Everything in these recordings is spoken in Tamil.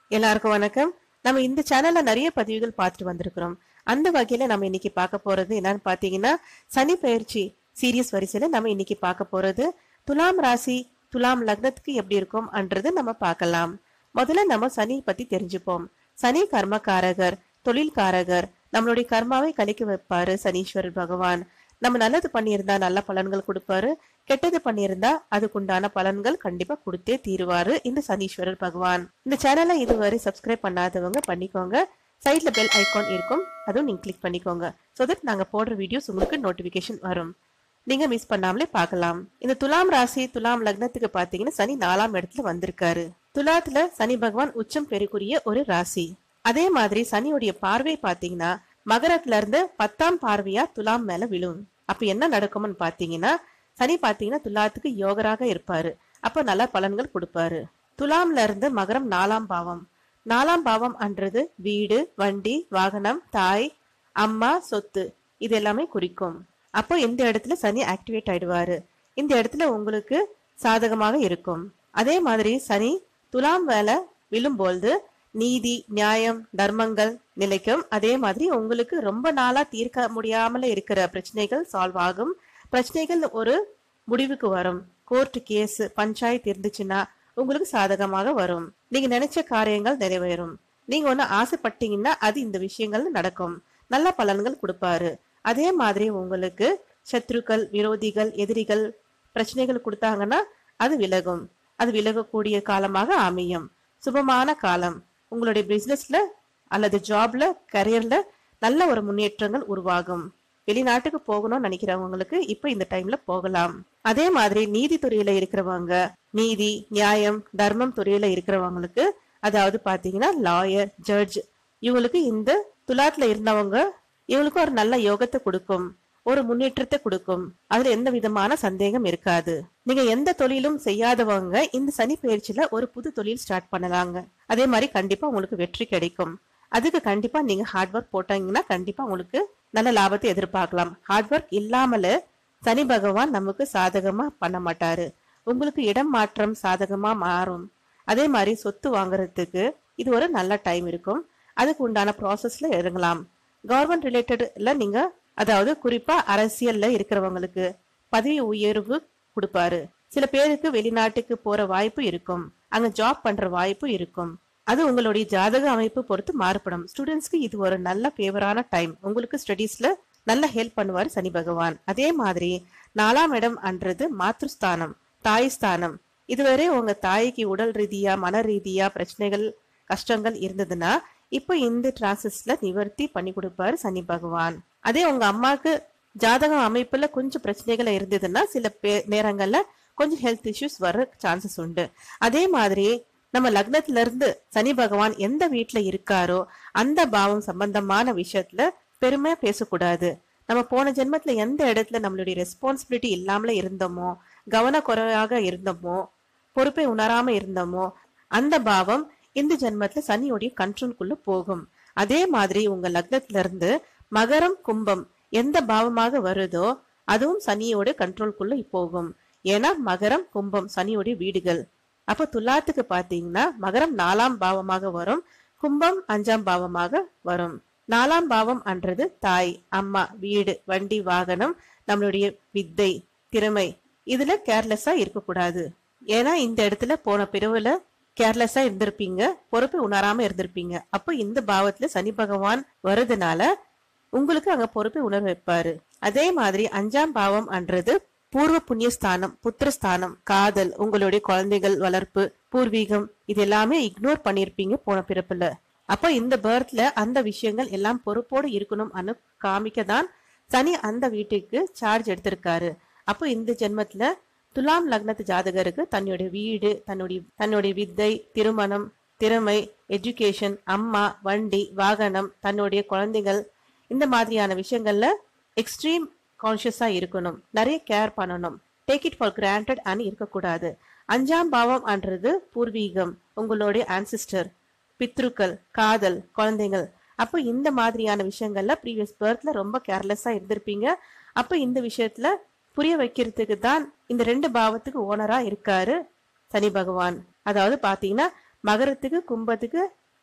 எல்லாருக்கும் வணக்கம். நம்ம இந்த சேனல்ல நிறைய பதிவுகள் பார்த்துட்டு வந்திருக்கிறோம். அந்த வகையில நம்ம இன்னைக்கு பார்க்க போறது என்னன்னு பாத்தீங்கன்னா, சனி பெயர்ச்சி சீரியஸ் வரிசையில நம்ம இன்னைக்கு பார்க்க போறது துலாம் ராசி துலாம் லக்னத்துக்கு எப்படி இருக்கும்ன்றது நம்ம பார்க்கலாம். முதல்ல நம்ம சனி பத்தி தெரிஞ்சுப்போம். சனி கர்மகாரகர், தொழில்காரகர், நம்மளுடைய கர்மாவை கழிக்க வைப்பாரு சனீஸ்வரர் பகவான். நம்ம நல்லது பண்ணியிருந்தா நல்ல பலன்கள் கொடுப்பாரு, கெட்டது பண்ணியிருந்தா அதுக்குண்டான பலன்கள் கண்டிப்பா கொடுத்தே தீருவாரு இந்த சனீஸ்வரர் பகவான். இந்த சேனலை இதுவரை சப்ஸ்கிரைப் பண்ணாதவங்க பண்ணிக்கோங்க. சைட்ல பெல் ஐகான் இருக்கும், அதுவும் நீங்க கிளிக் பண்ணிக்கோங்க. சோ தட் நாங்க போடுற வீடியோஸ் உங்களுக்கு நோட்டிபிகேஷன் வரும், நீங்க மிஸ் பண்ணாமலே பார்க்கலாம். இந்த துலாம் ராசி துலாம் லக்னத்துக்கு பாத்தீங்கன்னா சனி 4ஆம் இடத்துல வந்திருக்காரு. துலாத்துல சனி பகவான் உச்சம் பெறக்கூடிய ஒரு ராசி. அதே மாதிரி சனியுடைய பார்வை பாத்தீங்கன்னா மகரத்துல இருந்து 10ஆம் பார்வையா துலாம் மேல விழும். அப்ப என்ன நடக்கும்னு பாத்தீங்கன்னா, சனி பாத்தீங்கன்னா துலாத்துக்கு யோகராக இருப்பாரு. அப்ப நல்ல பலன்கள் கொடுப்பாரு. துலாம்ல இருந்து மகரம் 4ஆம் பாவம். 4ஆம் பாவம் அன்றது வீடு, வண்டி, வாகனம், தாய், அம்மா, சொத்து இது எல்லாமே குறிக்கும். அப்போ இந்த இடத்துல சனி ஆக்டிவேட் ஆயிடுவாரு. இந்த இடத்துல உங்களுக்கு சாதகமாக இருக்கும். அதே மாதிரி சனி துலாம் மேல விழும்போது நீதி, நியாயம், தர்மங்கள் நிலைக்கும். அதே மாதிரி உங்களுக்கு ரொம்ப நாளா தீர்க்க முடியாமல இருக்கிற பிரச்சனைகள் சால்வ் ஆகும். பிரச்சனைகள் ஒரு முடிவுக்கு வரும். கோர்ட் கேஸ், பஞ்சாயத்து இருந்துச்சுன்னா உங்களுக்கு சாதகமாக வரும். நீங்க நினைச்ச காரியங்கள் நிறைவேறும். நீங்க ஒண்ணு ஆசைப்பட்டீங்கன்னா அது இந்த விஷயங்கள் நடக்கும். நல்ல பலன்கள் கொடுப்பாரு. அதே மாதிரி உங்களுக்கு சத்ருக்கள், விரோதிகள், எதிரிகள் பிரச்சனைகள் கொடுத்தாங்கன்னா அது விலகும். அது விலகக்கூடிய காலமாக அமையும். சுபமான காலம். உங்களுடைய பிசினஸ்ல அல்லது ஜாப்ல, கரியர்ல நல்ல ஒரு முன்னேற்றங்கள் உருவாகும். வெளிநாட்டுக்கு போகணும்னு நினைக்கிறவங்களுக்கு இப்ப இந்த டைம்ல போகலாம். அதே மாதிரி நீதித்துறையில இருக்கிறவங்க, நீதி, நியாயம், தர்மம் துறையில இருக்கிறவங்களுக்கு, அதாவது பாத்தீங்கன்னா லாயர், ஜட்ஜ், இவங்களுக்கு இந்த துலாத்துல இருந்தவங்க இவங்களுக்கு ஒரு நல்ல யோகத்தை கொடுக்கும், ஒரு முன்னேற்றத்தை கொடுக்கும். அதுல எந்த விதமான சந்தேகம் இருக்காது. நீங்க எந்த தொழிலும் செய்யாதவங்க இந்த சனி பயிற்சியில ஒரு புது தொழில் ஸ்டார்ட் பண்ணலாங்க. அதே மாதிரி கண்டிப்பா உங்களுக்கு வெற்றி கிடைக்கும். அதுக்கு கண்டிப்பா நீங்க ஹார்ட் ஒர்க் போட்டாங்கன்னா கண்டிப்பா உங்களுக்கு நல்ல லாபத்தை எதிர்பார்க்கலாம். ஹார்ட் ஒர்க் இல்லாமல சனி பகவான் நமக்கு சாதகமா பண்ண மாட்டாரு. உங்களுக்கு இடம் மாற்றம் சாதகமா மாறும். அதே மாதிரி சொத்து வாங்குறதுக்கு இது ஒரு நல்ல டைம் இருக்கும். அதுக்கு உண்டான ப்ராசஸ்ல இறங்கலாம். கவர்மெண்ட் ரிலேட்டட்ல நீங்க, அதாவது குறிப்பா அரசியல்ல இருக்கிறவங்களுக்கு பதவி உயர்வு கொடுப்பாரு. சில பேருக்கு வெளிநாட்டுக்கு போற வாய்ப்பு இருக்கும். அங்க ஜாப் பண்ற வாய்ப்பு இருக்கும். அது உங்களுடைய ஜாதக அமைப்பு பொறுத்து மாறுபடும். ஸ்டூடெண்ட்ஸ்க்கு இது ஒரு நல்ல ஃபேவரான டைம். உங்களுக்கு ஸ்டடீஸ்ல நல்ல ஹெல்ப் பண்ணுவார் சனி பகவான். அதே மாதிரி 4ஆம் இடம் அன்றது மாத்ருஸ்தானம், தாய் ஸ்தானம். இதுவரை உங்க தாய்க்கு உடல் ரீதியா, மன ரீதியா பிரச்சனைகள், கஷ்டங்கள் இருந்ததுன்னா இப்ப இந்த டிரான்சஸ்ல நிவர்த்தி பண்ணி கொடுப்பாரு சனி பகவான். அதே உங்க அம்மாக்கு ஜாதக அமைப்புல கொஞ்சம் பிரச்சனைகள் இருந்ததுன்னா சில நேரங்கள்ல கொஞ்சம் ஹெல்த் இஷ்யூஸ் வர சான்சஸ் உண்டு. அதே மாதிரி நம்ம லக்னத்துல இருந்து சனி பகவான் எந்த வீட்டுல இருக்காரோ அந்த பாவம் சம்பந்தமான விஷயத்துல பெருமையா பேசக்கூடாது. நம்ம போன ஜென்மத்துல எந்த இடத்துல நம்மளுடைய ரெஸ்பான்சிபிலிட்டி இல்லாமல இருந்தோமோ, கவனக்குறைவாக இருந்தோமோ, பொறுப்பை உணராம இருந்தோமோ, அந்த பாவம் இந்த ஜென்மத்துல சனியோடைய கண்ட்ரோல்குள்ள போகும். அதே மாதிரி உங்க லக்னத்துல இருந்து மகரம், கும்பம் எந்த பாவமாக வருதோ அதுவும் சனியோட கண்ட்ரோல்குள்ள போகும். ஏன்னா மகரம், கும்பம் சனியோடைய வீடுகள். அப்ப துலாத்துக்கு பாத்தீங்கன்னா மகரம் 4ஆம் பாவமாக வரும், கும்பம் 5ஆம் பாவமாக வரும். 4ஆம் பாவம் அன்றது தாய், அம்மா, வீடு, வண்டி, வாகனம், நம்மளுடைய வித்தை, திறமை. இதுல கேர்லெஸ்ஸா இருக்கக்கூடாது. ஏன்னா இந்த இடத்துல போன பிறவுல கேர்லெஸ்ஸா இருந்திருப்பீங்க, பொறுப்பை உணராம இருந்திருப்பீங்க. அப்ப இந்த பாவத்துல சனி பகவான் வருதுனால உங்களுக்கு அங்க பொறுப்பை உணர வைப்பாரு. அதே மாதிரி 5ஆம் பாவம் அன்றது பூர்வ புண்ணியஸ்தானம், புத்திரஸ்தானம், காதல், உங்களுடைய குழந்தைகள் வளர்ப்பு, பூர்வீகம், இது எல்லாமே இக்னோர் பண்ணிருப்பீங்க போன பிறப்புல. அப்ப இந்த பர்த்ல அந்த விஷயங்கள் எல்லாம் பொறுப்போடு இருக்கணும் அனு காமிக்கதான் சனி அந்த வீட்டுக்கு சார்ஜ் எடுத்திருக்காரு. அப்போ இந்த ஜென்மத்துல துலாம் லக்னத்து ஜாதகருக்கு தன்னுடைய வீடு, தன்னுடைய வித்தை, திருமணம், திறமை, எஜுகேஷன், அம்மா, வண்டி, வாகனம், தன்னுடைய குழந்தைகள், இந்த மாதிரியான விஷயங்கள்ல எக்ஸ்ட்ரீம் கான்சியஸா இருக்கணும். நிறைய கேர் பண்ணணும். டேக் இட் ஃபார் கிராண்டட் அனு இருக்கக்கூடாது. 5ஆம் பாவம் அன்றது பூர்வீகம், உங்களுடைய ஆன்சிஸ்டர், பித்ருக்கள், காதல், குழந்தைகள். அப்போ இந்த மாதிரியான விஷயங்கள்ல ப்ரீவியஸ் பர்த்ல ரொம்ப கேர்லெஸ்ஸா இருந்திருப்பீங்க. அப்ப இந்த விஷயத்துல புரிய வைக்கிறதுக்கு தான் இந்த 2 பாவத்துக்கு ஓனரா இருக்காரு சனி பகவான். அதாவது பாத்தீங்கன்னா மகரத்துக்கு, கும்பத்துக்கு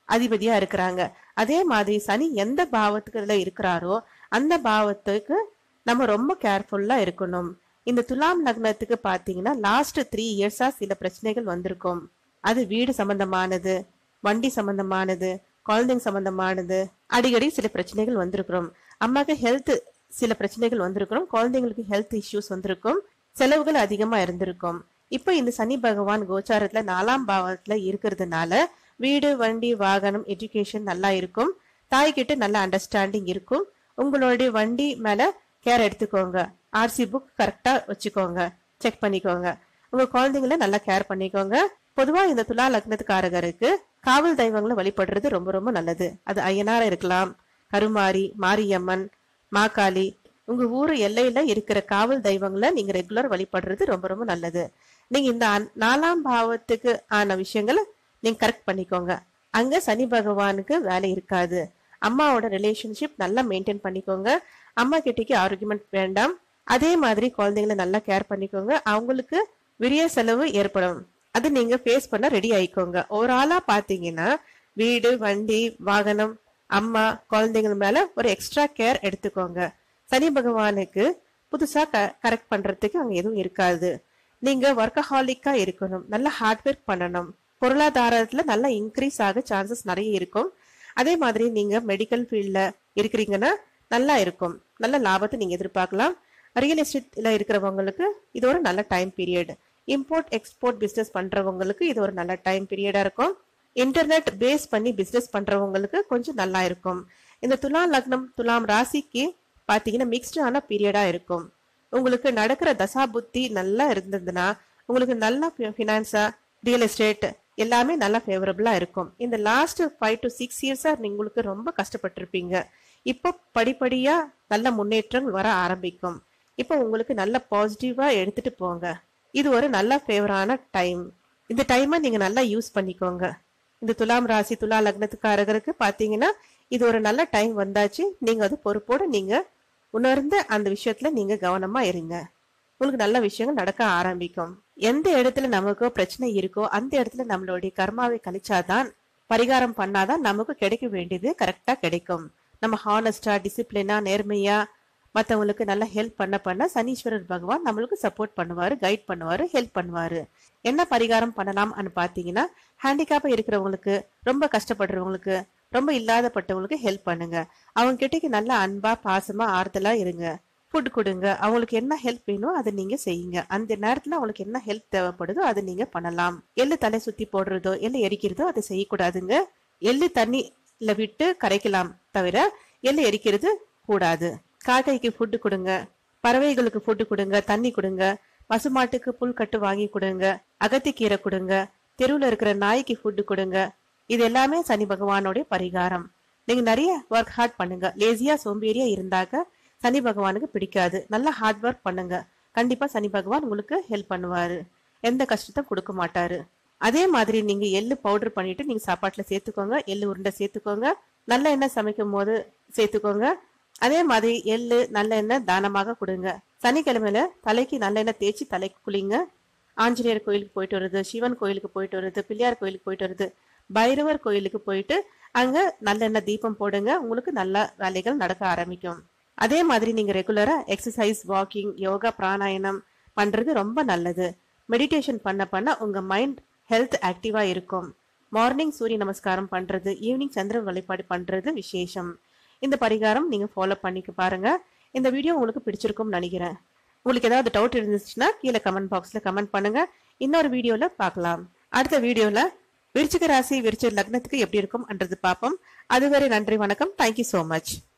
அதிபதியா இருக்கிறாங்க. அதே மாதிரி சனி எந்த பாவத்துக்குள்ள இருக்கிறாரோ அந்த பாவத்துக்கு நம்ம ரொம்ப கேர்ஃபுல்லா இருக்கணும். இந்த துலாம் லக்னத்துக்கு பாத்தீங்கன்னா லாஸ்ட் 3 இயர்ஸா சில பிரச்சனைகள் வந்திருக்கும். அது வீடு சம்பந்தமானது, வண்டி சம்பந்தமானது, குழந்தைங்க சம்பந்தமானது, அடிக்கடி சில பிரச்சனைகள் வந்திருக்கிறோம். அம்மாக்கு ஹெல்த் சில பிரச்சனைகள் வந்திருக்கிறோம், குழந்தைங்களுக்கு ஹெல்த் இஷ்யூஸ் வந்திருக்கும், செலவுகள் அதிகமா இருந்திருக்கும். இப்போ இந்த சனி பகவான் கோச்சாரத்துல 4ஆம் பாவத்துல இருக்கிறதுனால வீடு, வண்டி, வாகனம், எஜுகேஷன் நல்லா இருக்கும். தாய்கிட்ட நல்ல அண்டர்ஸ்டாண்டிங் இருக்கும். உங்களுடைய வண்டி மேல கேர் எடுத்துக்கோங்க. ஆர்சி புக் கரெக்டா வச்சுக்கோங்க, செக் பண்ணிக்கோங்க. உங்க குழந்தைங்கள நல்லா கேர் பண்ணிக்கோங்க. பொதுவா இந்த துலா லக்னத்துக்காரகருக்கு காவல் தெய்வங்களை வழிபடுறது ரொம்ப ரொம்ப நல்லது. அது ஐயனாரா இருக்கலாம், கருமாரி, மாரியம்மன், மாகாளி. உங்க ஊரு எல்லையில இருக்கிற காவல் தெய்வங்களை நீங்க ரெகுலர் வழிபடுறது ரொம்ப ரொம்ப நல்லது. நீங்க இந்த 4ஆம் பாவத்துக்கு ஆன விஷயங்களை நீங்க கரெக்ட் பண்ணிக்கோங்க. அங்க சனி பகவானுக்கு வேலை இருக்காது. அம்மாவோட ரிலேஷன்ஷிப் நல்லா மெயின்டைன் பண்ணிக்கோங்க. அம்மா கிட்டக்கு ஆர்குமெண்ட் வேண்டாம். அதே மாதிரி குழந்தைங்களை நல்லா கேர் பண்ணிக்கோங்க. அவங்களுக்கு விரிய செலவு ஏற்படும், அது நீங்க ஃபேஸ் பண்ண ரெடி ஆயிக்கோங்க. ஒரு ஆளா பாத்தீங்கன்னா வீடு, வண்டி, வாகனம், அம்மா, குழந்தைங்க மேல ஒரு எக்ஸ்ட்ரா கேர் எடுத்துக்கோங்க. சனி பகவானுக்கு புதுசா கரெக்ட் பண்றதுக்கு அங்க எதுவும் இருக்காது. நீங்க ஒர்க்கஹாலிக்கா இருக்கணும், நல்ல ஹார்ட் ஒர்க் பண்ணணும். பொருளாதாரத்துல நல்லா இன்க்ரீஸ் ஆக சான்சஸ் நிறைய இருக்கும். அதே மாதிரி நீங்க மெடிக்கல் ஃபீல்ட்ல இருக்கிறீங்கன்னா நல்லா இருக்கும், நல்ல லாபத்தை நீங்க எதிர்பார்க்கலாம். ரியல் எஸ்டேட்ல இருக்கிறவங்களுக்கு இது ஒரு நல்ல time period. Import export business பண்றவங்களுக்கு இது ஒரு நல்ல டைம் பீரியடா இருக்கும். இன்டர்நெட் பேஸ் பண்ணி பிசினஸ் பண்றவங்களுக்கு கொஞ்சம் நல்லா இருக்கும். இந்த துலாம் லக்னம், துலாம் ராசிக்கு பாத்தீங்கன்னா மிக்ஸ்டான பீரியடா இருக்கும். உங்களுக்கு நடக்கிற தசா புத்தி நல்லா இருந்ததுன்னா உங்களுக்கு நல்ல பினான்ஸா, ரியல் எஸ்டேட் எல்லாமே நல்லா ஃபேவரபிளா இருக்கும். இந்த லாஸ்ட் 5 to 6 இயர்ஸா உங்களுக்கு ரொம்ப கஷ்டப்பட்டிருப்பீங்க. இப்போ படிப்படியா நல்ல முன்னேற்றங்கள் வர ஆரம்பிக்கும். இப்போ உங்களுக்கு நல்ல பாசிட்டிவா எடுத்துட்டு போங்க. இது ஒரு நல்ல ஃபேவரான டைம். இந்த டைமை நீங்க நல்லா யூஸ் பண்ணிக்கோங்க. இந்த துலாம் ராசி, துலா லக்னத்துக்காரருக்கு பாத்தீங்கன்னா இது ஒரு நல்ல டைம் வந்தாச்சு. நீங்க அது பொறுப்போட நீங்க உணர்ந்த அந்த விஷயத்துல நீங்க கவனமா இருங்க. உங்களுக்கு நல்ல விஷயங்கள் நடக்க ஆரம்பிக்கும். எந்த இடத்துல நமக்கு பிரச்சனை இருக்கோ அந்த இடத்துல நம்மளுடைய கர்மாவை கழிச்சாதான், பரிகாரம் பண்ணாதான் நமக்கு கிடைக்க வேண்டியது கரெக்டா கிடைக்கும். நம்ம ஹானஸ்டா, டிசிப்ளினா, நேர்மையா மற்றவங்களுக்கு நல்லா ஹெல்ப் பண்ண சனீஸ்வரர் பகவான் நம்மளுக்கு சப்போர்ட் பண்ணுவாரு, கைட் பண்ணுவாரு, ஹெல்ப் பண்ணுவாரு. என்ன பரிகாரம் பண்ணலாம்னு பாத்தீங்கன்னா, ஹேண்டிகேப்பா இருக்கிறவங்களுக்கு, ரொம்ப கஷ்டப்படுறவங்களுக்கு, ரொம்ப இல்லாதப்பட்டவங்களுக்கு ஹெல்ப் பண்ணுங்க. அவங்க கிட்டக்கு நல்ல அன்பா, பாசமா, ஆறுதலா இருங்க. ஃபுட் கொடுங்க. அவங்களுக்கு என்ன ஹெல்ப் வேணும் அதை நீங்க செய்யுங்க. அந்த நேரத்துல அவங்களுக்கு என்ன ஹெல்ப் தேவைப்படுதோ அதை நீங்க பண்ணலாம். எள்ளு தலை சுத்தி போடுறதோ, எள்ளு எரிக்கிறதோ அதை செய்யக்கூடாதுங்க. எள்ளு தண்ணில விட்டு கரைக்கலாம் தவிர எள்ளு எரிக்கிறது கூடாது. காக்கைக்கு ஃபுட்டு கொடுங்க, பறவைகளுக்கு ஃபுட்டு கொடுங்க, தண்ணி கொடுங்க, பசுமாட்டுக்கு புல் கட்டு வாங்கி கொடுங்க, அகத்திக்கீரை கொடுங்க, தெருவுல இருக்கிற நாய்க்கு ஃபுட்டு கொடுங்க. இது எல்லாமே சனி பகவானோட பரிகாரம். நீங்க நிறைய ஒர்க் ஹார்ட் பண்ணுங்க. லேசியா, சோம்பேறியா இருந்தாக்க சனி பகவானுக்கு பிடிக்காது. நல்லா ஹார்ட் ஒர்க் பண்ணுங்க. கண்டிப்பா சனி பகவான் உங்களுக்கு ஹெல்ப் பண்ணுவாரு, எந்த கஷ்டத்தை கொடுக்க மாட்டாரு. அதே மாதிரி நீங்க எள்ளு பவுடர் பண்ணிட்டு நீங்க சாப்பாட்டுல சேர்த்துக்கோங்க. எள்ளு உருண்டை சேர்த்துக்கோங்க. நல்ல எண்ணெய் சமைக்கும் போது சேர்த்துக்கோங்க. அதே மாதிரி எள்ளு நல்ல எண்ணெய் தானமாக கொடுங்க. சனிக்கிழமையில தலைக்கு நல்ல எண்ணெய் தேய்ச்சி தலைக்கு குளிங்க. ஆஞ்சநேயர் கோயிலுக்கு போயிட்டு வருது, சிவன் கோயிலுக்கு போயிட்டு வருது, பிள்ளையார் கோயிலுக்கு போயிட்டு வருது, பைரவர் கோயிலுக்கு போயிட்டு அங்க நல்லெண்ணெய் தீபம் போடுங்க. உங்களுக்கு நல்ல வேலைகள் நடக்க ஆரம்பிக்கும். அதே மாதிரி நீங்க ரெகுலரா எக்ஸசைஸ், வாக்கிங், யோகா, பிராணாயாமம் பண்றது ரொம்ப நல்லது. மெடிடேஷன் பண்ண உங்க மைண்ட் ஹெல்த் ஆக்டிவா இருக்கும். மார்னிங் சூரிய நமஸ்காரம் பண்றது, ஈவினிங் சந்திர வழிபாடு பண்றது விசேஷம். இந்த பரிகாரம் நீங்க ஃபாலோ பண்ணிக்க பாருங்க. இந்த வீடியோ உங்களுக்கு பிடிச்சிருக்கும் நினைக்கிறேன். உங்களுக்கு ஏதாவது டவுட் இருந்துச்சுன்னா கீழே கமெண்ட் பாக்ஸ்ல கமெண்ட் பண்ணுங்க. இன்னொரு வீடியோல பார்க்கலாம். அடுத்த வீடியோல விருச்சிக ராசி, விருச்சிக லக்னத்துக்கு எப்படி இருக்கும் என்றது பார்ப்போம். அதுவரை நன்றி, வணக்கம். Thank you so much.